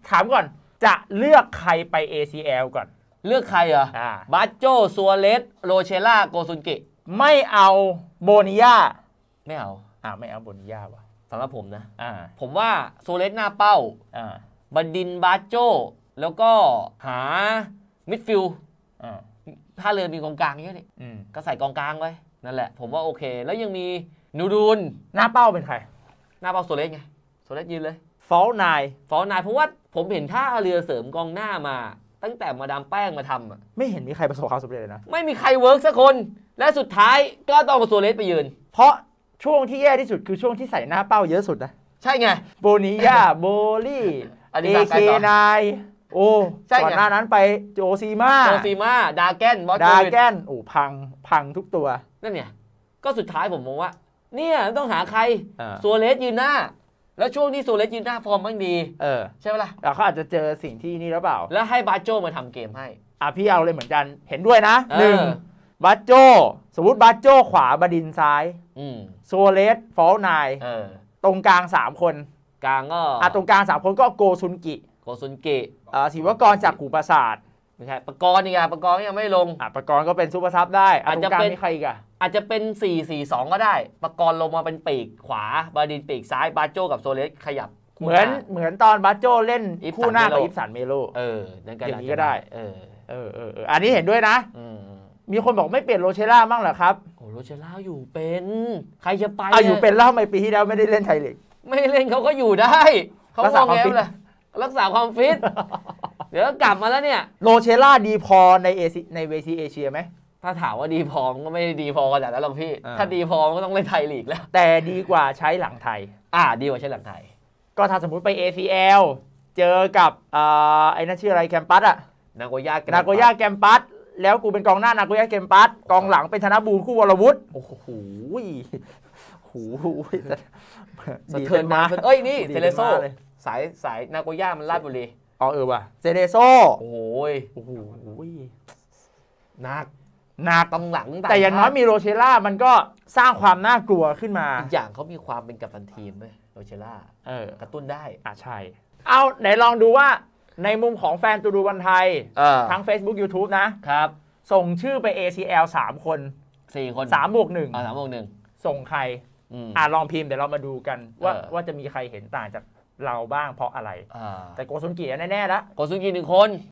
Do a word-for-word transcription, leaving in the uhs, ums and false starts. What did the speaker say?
ถามก่อนจะเลือกใครไป เอ ซี แอล ก่อนเลือกใครเหรออ่าบาโจซัวเรสโรเชล่าโกซุนเกะไม่เอาโบนิยาไม่เอาอ่าไม่เอาโบนิยาวะสำหรับผมนะอ่าผมว่าซัวเรสหน้าเป้าอ่าบดินบาโจแล้วก็หามิดฟิลด์อ่าถ้าเรือมีกองกลางเยอะนี่ก็ใส่กองกลางไว้นั่นแหละผมว่าโอเคแล้วยังมีนูดูนหน้าเป้าเป็นใครหน้าเป้าซัวเรสไงซัวเรสยืนเลยฟอลนายฟอลนายเพราะว่าผมเห็นท่าเรือเสริมกองหน้ามาตั้งแต่มาดามแป้งมาทำอ่ะไม่เห็นมีใครประสบความสำเร็จเลยนะไม่มีใครเวิร์กสักคนและสุดท้ายก็ต้องเอาซัวเรสไปยืนเพราะช่วงที่แย่ที่สุดคือช่วงที่ใส่หน้าเป้าเยอะสุดนะใช่ไงโบนิยาโบลี่เอเคนายโอ้ก่อนหน้านั้นไปโจซีมาโจซีมาดาแกนบอสดาแกนโอ้พังพังทุกตัวนั่นเนี่ยก็สุดท้ายผมมองว่าเนี่ยต้องหาใครซัวเรสยืนหน้าแล้วช่วงที่ซัวเรสยืนหน้าฟอร์มมันดีเออใช่ไหมล่ะแต่เขาอาจจะเจอสิ่งที่นี่หรือเปล่าแล้วให้บาโจมาทำเกมให้อ่ะพี่เอาเลยเหมือนกันเห็นด้วยนะหนึ่งบาโจสมมติบาโจขวาบดินซ้ายซัวเรสฟอลนายตรงกลางสามคนกลางก็อ่ะตรงกลางสามคนก็โกซุนกิโกซุนเกะอ่าศิวกรจากกูปราสาทไม่ใช่ปกรณ์นี่ไงปกรณ์ยังไม่ลงอ่ะปกรณ์ก็เป็นซูเปอร์ซับได้อาจจะเป็นใครอีกอ่ะอาจจะเป็นสี่ สี่ สองก็ได้ปกรณ์ลงมาเป็นปีกขวาบดินปีกซ้ายบาโจกับโซเลสขยับเหมือนเหมือนตอนบาโจเล่นคู่หน้ากับอิฟสันเมโลเอออย่างนี้ก็ได้เออเออเอออันนี้เห็นด้วยนะมีคนบอกไม่เปลี่ยนโรเชล่ามั่งเหรอครับโอ้โรเชล่าอยู่เป็นใครจะไปอ่ะอยู่เป็นแล้วทำไมปีที่แล้วไม่ได้เล่นไทยลีกไม่เล่นเขาก็อยู่ได้เขามองแง้มเลยรักษาความฟิตเดี๋ยวกลับมาแล้วเนี่ยโรเชล่าดีพอในเอซีในเวทีเอเชียไหมถ้าถามว่าดีพอก็ไม่ได้ดีพอขนาดนั้นหรอกพี่ถ้าดีพอก็ต้องเล่นไทยลีกแล้วแต่ดีกว่าใช้หลังไทยอ่าดีกว่าใช้หลังไทยก็ถ้าสมมุติไป เอ ซี แอล เจอกับอ่าไอ้นั่นชื่ออะไรแคมปัสอะนาโกย่านาโกย่าแคมปัสแล้วกูเป็นกองหน้านาโกย่าแคมปัสกองหลังเป็นธนบูรคู่วรวุฒิโอ้โหโหสะเทือนมาเอ้ยนี่เซเลโซสายสายนาโกย่ามันลาดบุรีอ๋อเออว่ะเซเดโซโอ้โหโอ้โหหนักหนักตรงหลังแต่อย่างน้อยมีโรเชล่ามันก็สร้างความน่ากลัวขึ้นมาอีกอย่างเขามีความเป็นกัปตันทีมด้วยโรเชล่าเออกระตุ้นได้อ่ะใช่เอาไหนลองดูว่าในมุมของแฟนตูดูบอลไทยทั้ง Facebook YouTube นะครับส่งชื่อไป เอ ซี แอล สามคนสี่คนสามบวกหนึ่งอ่าสามบวกหนึ่งส่งใครอ่าลองพิมพ์เดี๋ยวเรามาดูกันว่าว่าจะมีใครเห็นต่างจากเราบ้างเพราะอะไรแต่โกซุนกิแน่ๆแล้วโกซุนกิหนึ่งคน